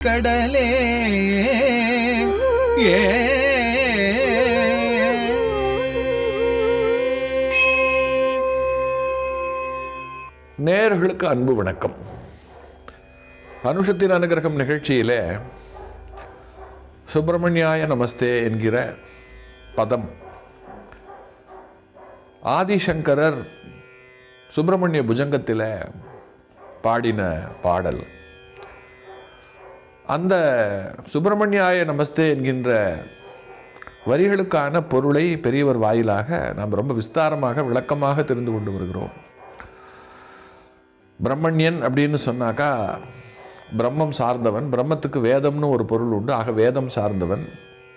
கடலே ஏ நேயர்களுக்கு அன்பு வணக்கம். அனுஷத்தின் அனுகிரகம் நிகழ்ச்சியிலே சுப்பிரமணியாய நமஸ்தே என்கிற பதம் ஆதிசங்கரர் சுப்பிரமணிய புஜங்கத்தில் பாடின பாடல். அந்த சுப்பிரமணியாய நமஸ்தே என்கின்ற வரிகளுக்கான பொருளை பெரியவர் வாயிலாக நாம் ரொம்ப விஸ்தாரமாக விளக்கமாக தெரிந்து கொண்டு வருகிறோம். பிரம்மண்யன் அப்படின்னு சொன்னாக்கா பிரம்மம் சார்ந்தவன். பிரம்மத்துக்கு வேதம்னு ஒரு பொருள் உண்டு. ஆக வேதம் சார்ந்தவன்.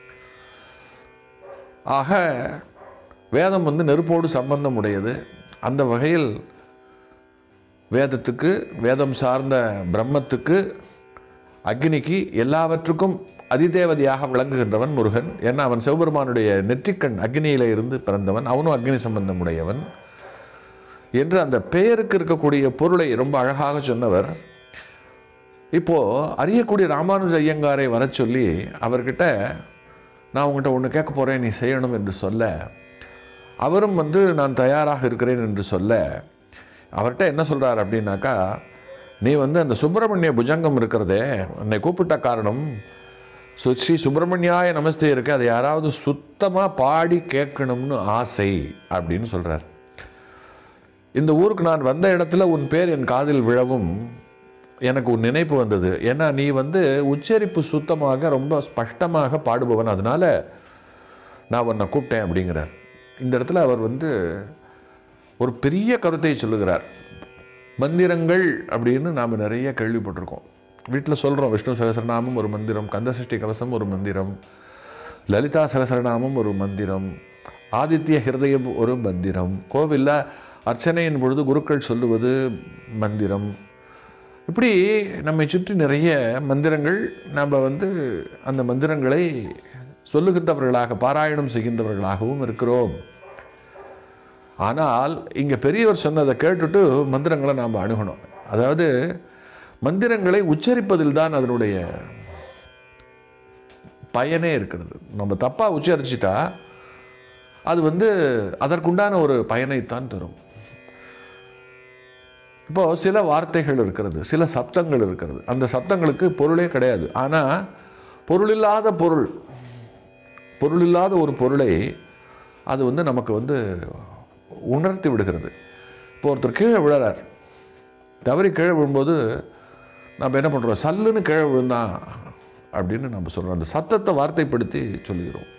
ஆக வேதம் நெருப்போடு சம்பந்தம் உடையது. அந்த வகையில் வேதத்துக்கு, வேதம் சார்ந்த பிரம்மத்துக்கு, அக்னிக்கு, எல்லாவற்றுக்கும் அதிதேவதையாக விளங்குகின்றவன் முருகன். ஏன்னா அவன் சிவபெருமானுடைய நெற்றிக்கண் அக்னியில இருந்து பிறந்தவன். அவனும் அக்னி சம்பந்தம் உடையவன் என்று அந்த பெயருக்கு இருக்கக்கூடிய பொருளை ரொம்ப அழகாக சொன்னவர். இப்போது அறியக்கூடிய ராமானுஜ ஐயங்காரை வர சொல்லி அவர்கிட்ட நான் உங்கள்கிட்ட ஒன்று கேட்க போகிறேன், நீ செய்யணும் என்று சொல்ல, அவரும் நான் தயாராக இருக்கிறேன் என்று சொல்ல, அவர்கிட்ட என்ன சொல்கிறார் அப்படின்னாக்கா, நீ அந்த சுப்பிரமணிய புஜங்கம் இருக்கிறதே, என்னை கூப்பிட்ட காரணம் ஸ்ரீ சுப்பிரமணியாய நமஸ்தே இருக்கு, அதை யாராவது சுத்தமாக பாடி கேட்கணும்னு ஆசை அப்படின்னு சொல்கிறார். இந்த ஊருக்கு நான் வந்த இடத்துல உன் பேர் என் காதில் விழவும் எனக்கு ஒரு நினைப்பு வந்தது. ஏன்னா நீ உச்சரிப்பு சுத்தமாக ரொம்ப ஸ்பஷ்டமாக பாடுபவன், அதனால நான் உன்னை கூப்பிட்டேன் அப்படிங்கிறார். இந்த இடத்துல அவர் ஒரு பெரிய கருத்தை சொல்லுகிறார். மந்திரங்கள் அப்படின்னு நாம் நிறைய கேள்விப்பட்டிருக்கோம். வீட்டில் சொல்கிறோம், விஷ்ணு சகசரநாமம் ஒரு மந்திரம், கந்தசஷ்டி கவசம் ஒரு மந்திரம், லலிதா சகசரநாமம் ஒரு மந்திரம், ஆதித்ய ஹிருதயம் ஒரு மந்திரம், கோவிலில் அர்ச்சனையின் பொழுது குருக்கள் சொல்லுவது மந்திரம். இப்படி நம்மை சுற்றி நிறைய மந்திரங்கள். நாம் அந்த மந்திரங்களை சொல்லுகின்றவர்களாக, பாராயணம் செய்கின்றவர்களாகவும் இருக்கிறோம். ஆனால் இங்கே பெரியவர் சொன்னதை கேட்டுட்டு மந்திரங்களை நாம் அணுகணும். அதாவது மந்திரங்களை உச்சரிப்பதில் தான் அதனுடைய பயனே இருக்கிறது. நம்ம தப்பாக உச்சரிச்சிட்டா அது அதற்குண்டான ஒரு பயனைத்தான் தரும். இப்போது சில வார்த்தைகள் இருக்கிறது, சில சப்தங்கள் இருக்கிறது. அந்த சப்தங்களுக்கு பொருளே கிடையாது. ஆனால் பொருளில்லாத ஒரு பொருளை அது நமக்கு உணர்த்தி விடுகிறது. இப்போ ஒருத்தர் கீழே விழறார், தவறி கீழே விழும்போது நம்ம என்ன பண்ணுறோம், சல்லுன்னு கீழே விழுந்தான் அப்படின்னு நம்ம சொல்கிறோம். அந்த சத்தத்தை வார்த்தைப்படுத்தி சொல்லுகிறோம்.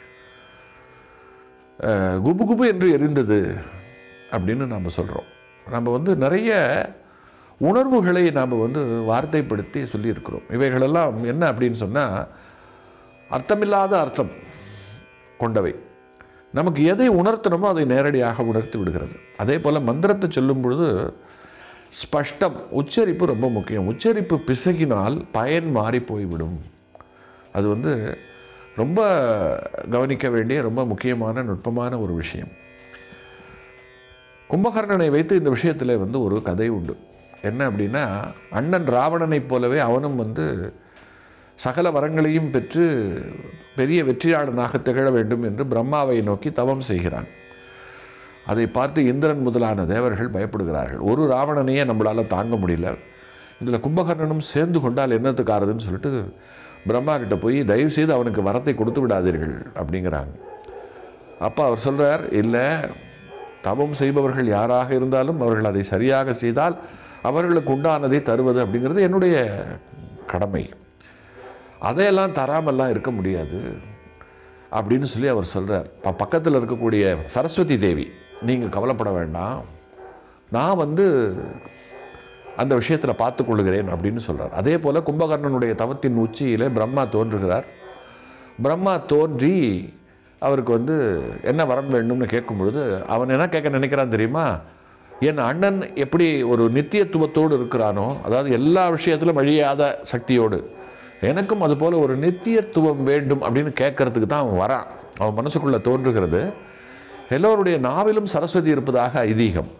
குபு குபு என்று எரிந்தது அப்படின்னு நம்ம சொல்கிறோம். நம்ம நிறைய உணர்வுகளை நாம் வார்த்தைப்படுத்தி சொல்லியிருக்கிறோம். இவைகளெல்லாம் என்ன அப்படின்னு சொன்னால் அர்த்தமில்லாத அர்த்தம் கொண்டவை. நமக்கு எதை உணர்த்தணுமோ அதை நேரடியாக உணர்த்தி விடுகிறது. அதே போல் மந்திரத்தை சொல்லும் பொழுது ஸ்பஷ்டம், உச்சரிப்பு ரொம்ப முக்கியம். உச்சரிப்பு பிசகினால் பயன் மாறி போய்விடும். அது ரொம்ப கவனிக்க வேண்டிய ரொம்ப முக்கியமான நுட்பமான ஒரு விஷயம். கும்பகர்ணனை வைத்து இந்த விஷயத்தில் ஒரு கதை உண்டு. என்ன அப்படின்னா, அண்ணன் ராவணனைப் போலவே அவனும் சகல வரங்களையும் பெற்று பெரிய வெற்றியாளனாக திகழ வேண்டும் என்று பிரம்மாவை நோக்கி தவம் செய்கிறான். அதை பார்த்து இந்திரன் முதலான தேவர்கள் பயப்படுகிறார்கள். ஒரு ராவணனையே நம்மளால் தாங்க முடியல, இதில் கும்பகர்ணனும் சேர்ந்து கொண்டால் என்னத்துக்காரதுன்னு சொல்லிட்டு பிரம்மா கிட்ட போய் தயவு செய்து அவனுக்கு வரத்தை கொடுத்து விடாதீர்கள் அப்படிங்கிறாங்க. அப்போ அவர் சொல்கிறார், இல்லை, தவம் செய்பவர்கள் யாராக இருந்தாலும் அவர்கள் அதை சரியாக செய்தால் அவர்களுக்கு உண்டானதை தருவது அப்படிங்கிறது என்னுடைய கடமை. அதையெல்லாம் தராமல்லாம் இருக்க முடியாது அப்படின்னு சொல்லி அவர் சொல்கிறார். பக்கத்தில் இருக்கக்கூடிய சரஸ்வதி தேவி, நீங்கள் கவலைப்பட வேண்டாம், நான் அந்த விஷயத்தில் பார்த்து கொள்கிறேன் அப்படின்னு சொல்கிறார். அதே போல் கும்பகர்ணனுடைய தவத்தின் உச்சியில் பிரம்மா தோன்றுகிறார். பிரம்மா தோன்றி அவருக்கு என்ன வரம் வேணும்னு கேட்கும் பொழுது அவன் என்ன கேட்க நினைக்கிறான் தெரியுமா, என் அண்ணன் எப்படி ஒரு நித்தியத்துவத்தோடு இருக்கிறானோ, அதாவது எல்லா விஷயத்திலும் அழியாத சக்தியோடு, எனக்கும் அதுபோல் ஒரு நித்தியத்துவம் வேண்டும் அப்படின்னு கேட்கறதுக்கு தான் அவன் வரான். அவன் மனசுக்குள்ளே தோன்றுகிறது. எல்லோருடைய நாவிலும் சரஸ்வதி இருப்பதாக ஐதீகம்.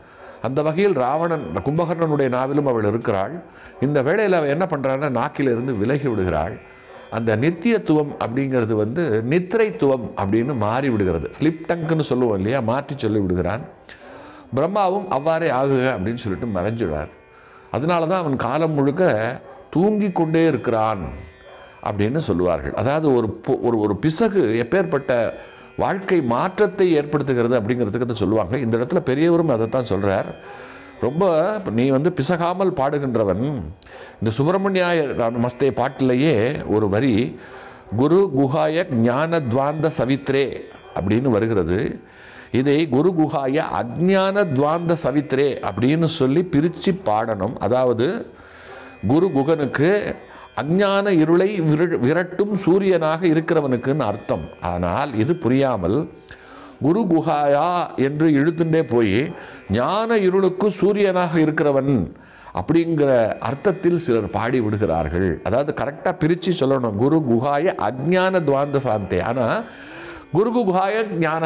அந்த வகையில் ராவணன் கும்பகர்ணனுடைய நாவிலும் அவள் இருக்கிறாள். இந்த வேளையில் அவள் என்ன பண்ணுறான்னா நாக்கிலிருந்து விலகி விடுகிறாள். அந்த நித்தியத்துவம் அப்படிங்கிறது வந்து நித்திரைத்துவம் அப்படின்னு மாறி விடுகிறது. ஸ்லிப் டங்குன்னு சொல்லுவோம் இல்லையா, மாற்றி சொல்லி விடுகிறான். பிரம்மாவும் அவ்வாறே ஆகுக அப்படின்னு சொல்லிட்டு மறைஞ்சிடுறார். அதனால தான் அவன் காலம் முழுக்க தூங்கி கொண்டே இருக்கிறான் அப்படின்னு சொல்லுவார்கள். அதாவது ஒரு பிசகு எப்பேற்பட்ட வாழ்க்கை மாற்றத்தை ஏற்படுத்துகிறது அப்படிங்கிறதுக்கு சொல்லுவாங்க. இந்த இடத்துல பெரியவரும் அதைத்தான் சொல்கிறார். ரொம்ப நீ வந்து பிசகாமல் பாடுகின்றவன். இந்த சுப்பிரமணியாய நமஸ்தே பாட்டிலேயே ஒரு வரி குரு குஹாய ஞான துவாந்த சவித்ரே அப்படின்னு வருகிறது. இதை குரு குஹாய அஜ்ஞான துவாந்த சவித்ரே அப்படின்னு சொல்லி பிரித்து பாடணும். அதாவது குரு குகனுக்கு அஞ்ஞான இருளை விரட்டும் சூரியனாக இருக்கிறவனுக்குன்னு அர்த்தம். ஆனால் இது புரியாமல் குரு குஹாயா என்று இழுத்துட்டே போய் ஞான இருளுக்கு சூரியனாக இருக்கிறவன் அப்படிங்கிற அர்த்தத்தில் சிலர் பாடி விடுகிறார்கள். அதாவது கரெக்டாக பிரித்து சொல்லணும். குரு குஹாய அஜ்ஞான துவாந்த சாந்தே. ஆனால் குரு குஹாய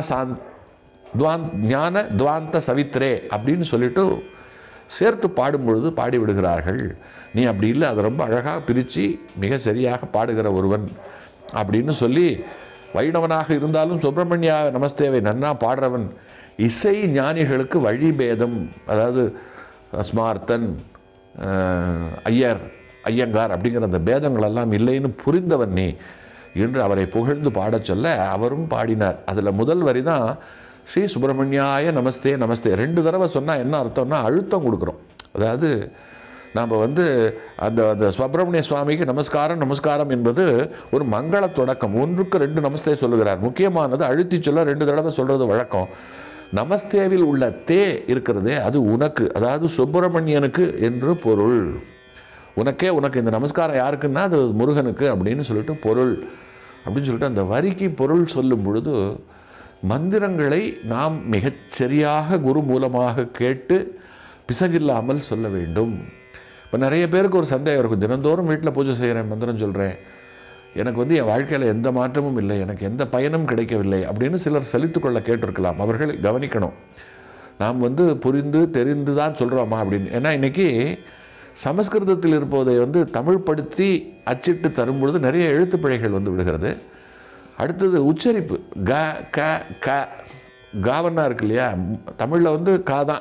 ஞான துவாந்த சவித்ரே அப்படின்னு சொல்லிட்டு சேர்த்து பாடும்பொழுது பாடி விடுகிறார்கள். நீ அப்படி இல்லை, அதை ரொம்ப அழகாக பிரித்து மிக சரியாக பாடுகிற ஒருவன் அப்படின்னு சொல்லி, வைணவனாக இருந்தாலும் சுப்பிரமணியா நமஸ்தேவை நன்னா பாடுறவன். இசை ஞானிகளுக்கு வழிபேதம், அதாவது ஸ்மார்த்தன், ஐயங்கார் அப்படிங்கிற அந்த பேதங்களெல்லாம் இல்லைன்னு புரிந்தவன் நீ என்று அவரை புகழ்ந்து பாடச் சொல்ல அவரும் பாடினார். அதில் முதல் வரி தான் ஸ்ரீ சுப்பிரமணியாய நமஸ்தே நமஸ்தே. 2 தடவை சொன்னால் என்ன அர்த்தம்னா அழுத்தம் கொடுக்குறோம். அதாவது நாம் வந்து அந்த சுப்பிரமணிய சுவாமிக்கு நமஸ்காரம் நமஸ்காரம் என்பது ஒரு மங்கள தொடக்கம். 1க்கு 2 நமஸ்தே சொல்லுகிறார். முக்கியமானது அழுத்தி சொல்ல 2 தடவை சொல்கிறது வழக்கம். நமஸ்தேவில் உள்ள தே இருக்கிறதே அது உனக்கு, அதாவது சுப்பிரமணியனுக்கு என்று பொருள். உனக்கு இந்த நமஸ்காரம் யாருக்குன்னா அது முருகனுக்கு அப்படின்னு சொல்லிட்டு பொருள் அப்படின்னு சொல்லிட்டு அந்த வரிக்கு பொருள் சொல்லும் பொழுது மந்திரங்களை நாம் மிகச் சரியாக குரு மூலமாக கேட்டு பிசகில்லாமல் சொல்ல வேண்டும். இப்போ நிறைய பேருக்கு ஒரு சந்தேகம் இருக்கும். தினந்தோறும் வீட்டில் பூஜை செய்கிறேன், மந்திரம் சொல்கிறேன், எனக்கு வந்து என் வாழ்க்கையில் எந்த மாற்றமும் இல்லை, எனக்கு எந்த பயனும் கிடைக்கவில்லை அப்படின்னு சிலர் செலுத்துக்கொள்ள கேட்டிருக்கலாம். அவர்கள் கவனிக்கணும். நாம் வந்து புரிந்து தெரிந்து தான் சொல்கிறோமா அப்படின்னு. ஏன்னா இன்றைக்கி சமஸ்கிருதத்தில் இருப்பதை வந்து தமிழ்படுத்தி அச்சிட்டு தரும்பொழுது நிறைய எழுத்து பிழைகள் வந்து விடுகிறது. அடுத்தது உச்சரிப்பு. க க க காவன்னா இருக்கு இல்லையா, தமிழில் வந்து கா தான்.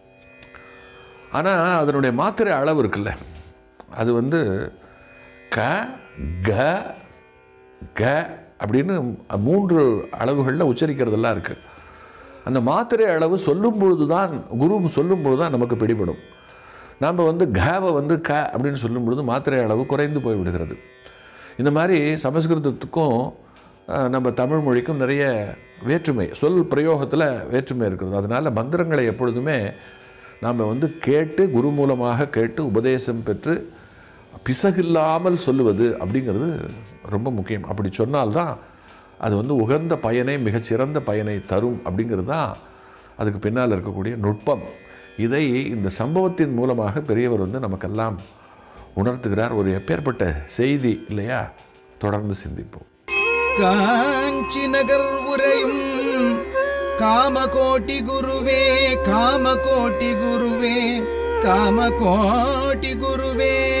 ஆனால் அதனுடைய மாத்திரை அளவு இருக்குல்ல, அது வந்து க க க அப்படின்னு 3 அளவுகளில் உச்சரிக்கிறதெல்லாம் இருக்குது. அந்த மாத்திரை அளவு சொல்லும் பொழுது தான், குரு சொல்லும் பொழுது தான் நமக்கு பிடிபடும். நாம் வந்து காவை வந்து க அப்படின்னு சொல்லும் பொழுது மாத்திரை அளவு குறைந்து போய் விடுகிறது. இந்த மாதிரி சமஸ்கிருதத்துக்கும் நம்ம தமிழ் மொழிக்கும் நிறைய வேற்றுமை, சொல் பிரயோகத்தில் வேற்றுமை இருக்கிறது. அதனால் மந்திரங்களை எப்பொழுதுமே நாம் வந்து கேட்டு குரு மூலமாக கேட்டு உபதேசம் பெற்று பிசகில்லாமல் சொல்லுவது அப்படிங்கிறது ரொம்ப முக்கியம். அப்படி சொன்னால்தான் அது வந்து உகந்த பயனை, மிகச்சிறந்த பயனை தரும் அப்படிங்கிறது தான் அதுக்கு பின்னால் இருக்கக்கூடிய நுட்பம். இதை இந்த சம்பவத்தின் மூலமாக பெரியவர் வந்து நமக்கெல்லாம் உணர்த்துகிறார். ஒரு எப்பேற்பட்ட செய்தி இல்லையா? தொடர்ந்து சிந்திப்போம். காஞ்சி நகர் உரையும் காமகோட்டி குருவே, காமகோட்டி குருவே, காமகோட்டி குருவே.